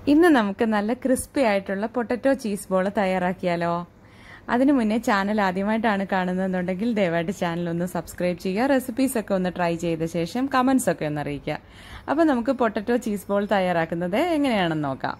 ഇന്ന് നമുക്ക് നല്ല ക്രിസ്പി ആയിട്ടുള്ള പൊട്ടറ്റോ ചീസ് ബോൾ തയ്യാറാക്കിയാലോ? അതിനു മുന്നേ ചാനൽ ആദ്യമായിട്ടാണ് കാണുന്നതെന്നുണ്ടെങ്കിൽ ദയവായിട്ട് ചാനൽ ഒന്ന് സബ്സ്ക്രൈബ് ചെയ്യുക. റെസിപ്പീസ് ഒക്കെ ഒന്ന് ട്രൈ ചെയ്ത ശേഷം കമന്റ്സ് ഒക്കെ ഒന്ന് അറിയിക്കുക. അപ്പോൾ നമുക്ക് പൊട്ടറ്റോ ചീസ് ബോൾ തയ്യാറാക്കുന്നത് എങ്ങനെയാണെന്ന് നോക്കാം.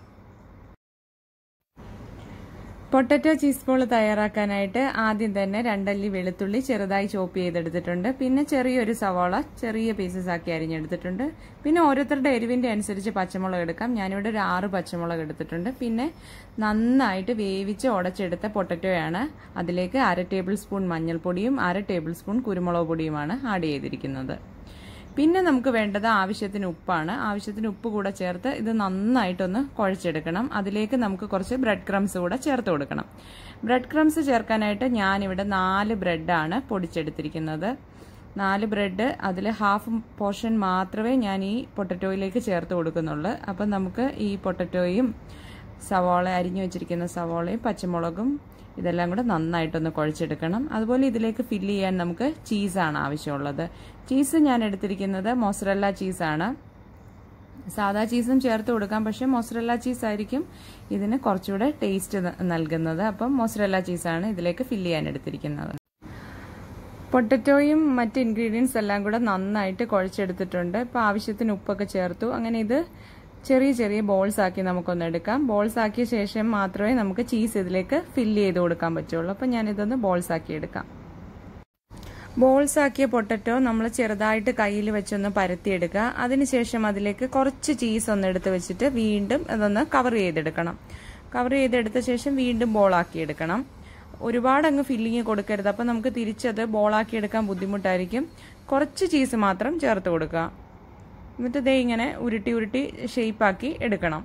പൊട്ടറ്റോ ചീസ് ബോൾ തയ്യാറാക്കാനായിട്ട് ആദ്യം തന്നെ 2 അല്ലി വെളുത്തുള്ളി ചെറുതായി ചോപ്പ് ചെയ്തെടുത്തിട്ടുണ്ട്. പിന്നെ ചെറിയൊരു സവാള ചെറിയ പീസസ് ആക്കി അരിഞ്ഞെടുത്തിട്ടുണ്ട്. പിന്നെ ഓരോരുത്തരുടെ എരിവിന്റെ അനുസരിച്ച് പച്ചമുളക് എടുക്കാം. ഞാനിവിടെ ഒരു 6 പച്ചമുളക് എടുത്തിട്ടുണ്ട്. പിന്നെ നന്നായിട്ട് വേവിച്ച് ഉടച്ചെടുത്ത പൊട്ടറ്റോയാണ്. അതിലേക്ക് 1/2 ടേബിൾ സ്പൂൺ മഞ്ഞൾപ്പൊടിയും 1/2 ടേബിൾ സ്പൂൺ കുരുമുളക് പൊടിയുമാണ് ആഡ് ചെയ്തിരിക്കുന്നത്. പിന്നെ നമുക്ക് വേണ്ടത് ആവശ്യത്തിന് ഉപ്പാണ്. ആവശ്യത്തിന് ഉപ്പ് കൂടെ ചേർത്ത് ഇത് നന്നായിട്ടൊന്ന് കുഴച്ചെടുക്കണം. അതിലേക്ക് നമുക്ക് കുറച്ച് ബ്രെഡ് ക്രംസ് കൂടെ ചേർത്ത് കൊടുക്കണം. ബ്രെഡ് ക്രംസ് ചേർക്കാനായിട്ട് ഞാനിവിടെ 4 ബ്രെഡാണ് പൊടിച്ചെടുത്തിരിക്കുന്നത്. 4 ബ്രെഡ് അതിൽ ഹാഫ് പോർഷൻ മാത്രമേ ഞാൻ ഈ പൊട്ടറ്റോയിലേക്ക് ചേർത്ത് കൊടുക്കുന്നുള്ളൂ. അപ്പം നമുക്ക് ഈ പൊട്ടറ്റോയും സവാള അരിഞ്ഞു വെച്ചിരിക്കുന്ന സവാളയും പച്ചമുളകും ഇതെല്ലാം കൂടെ നന്നായിട്ടൊന്ന് കുഴച്ചെടുക്കണം. അതുപോലെ ഇതിലേക്ക് ഫില്ല് ചെയ്യാൻ നമുക്ക് ചീസാണ് ആവശ്യമുള്ളത്. ചീസ് ഞാൻ എടുത്തിരിക്കുന്നത് മോസറല്ല ചീസാണ്. സാധാ ചീസും ചേർത്ത് കൊടുക്കാം, പക്ഷെ മോസറല്ല ചീസ് ആയിരിക്കും ഇതിന് കുറച്ചുകൂടെ ടേസ്റ്റ് നൽകുന്നത്. അപ്പം മോസറല്ല ചീസാണ് ഇതിലേക്ക് ഫില്ല് ചെയ്യാൻ എടുത്തിരിക്കുന്നത്. പൊട്ടറ്റോയും മറ്റ് ഇൻഗ്രീഡിയൻസ് എല്ലാം കൂടെ നന്നായിട്ട് കുഴച്ചെടുത്തിട്ടുണ്ട്. ഇപ്പം ആവശ്യത്തിന് ഉപ്പൊക്കെ ചേർത്തു. അങ്ങനെ ഇത് ചെറിയ ചെറിയ ബോൾസ് ആക്കി നമുക്കൊന്ന് എടുക്കാം. ബോൾസ് ആക്കിയ ശേഷം മാത്രമേ നമുക്ക് ചീസ് ഇതിലേക്ക് ഫില്ല് ചെയ്ത് കൊടുക്കാൻ പറ്റുള്ളൂ. അപ്പം ഞാനിതൊന്ന് ബോൾസ് ആക്കി എടുക്കാം. ബോൾസ് ആക്കിയ പൊട്ടറ്റോ നമ്മൾ ചെറുതായിട്ട് കയ്യിൽ വെച്ചൊന്ന് പരത്തിയെടുക്കുക. അതിനുശേഷം അതിലേക്ക് കുറച്ച് ചീസ് ഒന്ന് എടുത്ത് വെച്ചിട്ട് വീണ്ടും അതൊന്ന് കവർ ചെയ്തെടുക്കണം. കവർ ചെയ്തെടുത്ത ശേഷം വീണ്ടും ബോളാക്കി എടുക്കണം. ഒരുപാട് അങ്ങ് ഫില്ലിങ് കൊടുക്കരുത്. അപ്പം നമുക്ക് തിരിച്ചത് ബോളാക്കി എടുക്കാൻ ബുദ്ധിമുട്ടായിരിക്കും. കുറച്ച് ചീസ് മാത്രം ചേർത്ത് കൊടുക്കുക. എന്നിട്ട് ദേ ഇങ്ങനെ ഉരുട്ടി ഉരുട്ടി ഷേപ്പാക്കി എടുക്കണം.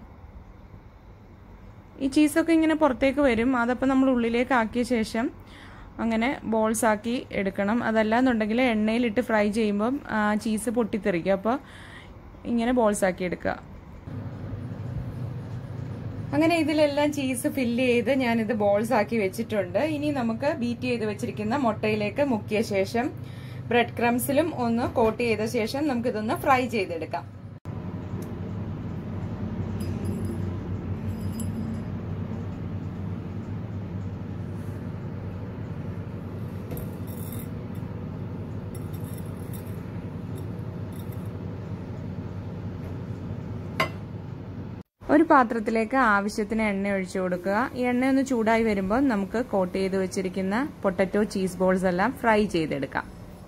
ഈ ചീസൊക്കെ ഇങ്ങനെ പുറത്തേക്ക് വരും. അതപ്പോൾ നമ്മൾ ഉള്ളിലേക്ക് ആക്കിയ ശേഷം അങ്ങനെ ബോൾസ് ആക്കി എടുക്കണം. അതല്ലാന്നുണ്ടെങ്കിൽ എണ്ണയിലിട്ട് ഫ്രൈ ചെയ്യുമ്പം ചീസ് പൊട്ടിത്തെറിക്കും. അപ്പോൾ ഇങ്ങനെ ബോൾസ് ആക്കി എടുക്കുക. അങ്ങനെ ഇതിലെല്ലാം ചീസ് ഫില്ല് ചെയ്ത് ഞാനിത് ബോൾസ് ആക്കി വെച്ചിട്ടുണ്ട്. ഇനി നമുക്ക് ബീറ്റ് ചെയ്ത് വെച്ചിരിക്കുന്ന മുട്ടയിലേക്ക് മുക്കിയ ശേഷം ബ്രെഡ് ക്രംസിലും ഒന്ന് കോട്ട് ചെയ്ത ശേഷം നമുക്കിതൊന്ന് ഫ്രൈ ചെയ്തെടുക്കാം. ഒരു പാത്രത്തിലേക്ക് ആവശ്യത്തിന് എണ്ണ ഒഴിച്ചു കൊടുക്കുക. ഈ എണ്ണ ഒന്ന് ചൂടായി വരുമ്പോൾ നമുക്ക് കോട്ട് ചെയ്ത് വെച്ചിരിക്കുന്ന പൊട്ടറ്റോ ചീസ് ബോൾസ് എല്ലാം ഫ്രൈ ചെയ്തെടുക്കാം.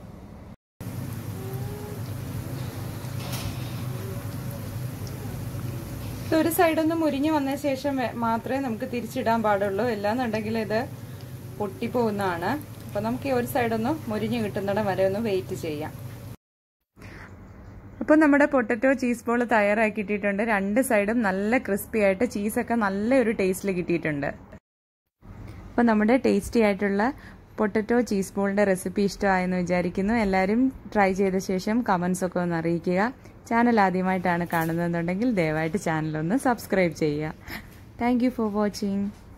ഒരു സൈഡൊന്ന് മുരിഞ്ഞു വന്ന ശേഷം മാത്രമേ നമുക്ക് തിരിച്ചിടാൻ പാടുള്ളൂ. അല്ലാന്നുണ്ടെങ്കിൽ ഇത് പൊട്ടിപ്പോകുന്നതാണ്. അപ്പൊ നമുക്ക് ഈ ഒരു സൈഡൊന്ന് മുരിഞ്ഞു കിട്ടുന്നിടം വരെ ഒന്ന് വെയിറ്റ് ചെയ്യാം. അപ്പൊ നമ്മുടെ പൊട്ടറ്റോ ചീസ് ബോൾ തയ്യാറാക്കിയിട്ടുണ്ട്. 2 സൈഡും നല്ല ക്രിസ്പി ആയിട്ട് ചീസൊക്കെ നല്ലൊരു ടേസ്റ്റിൽ കിട്ടിയിട്ടുണ്ട്. അപ്പൊ നമ്മുടെ ടേസ്റ്റി ആയിട്ടുള്ള പൊട്ടറ്റോ ചീസ് ബോളിന്റെ റെസിപ്പി ഇഷ്ടമായെന്ന് വിചാരിക്കുന്നു. എല്ലാവരും ട്രൈ ചെയ്ത ശേഷം കമന്റ്സ് ഒക്കെ ഒന്ന് അറിയിക്കുക. ചാനൽ ആദ്യമായിട്ടാണ് കാണുന്നതെന്നുണ്ടെങ്കിൽ ദയവായിട്ട് ചാനൽ ഒന്ന് സബ്സ്ക്രൈബ് ചെയ്യുക. Thank you for watching.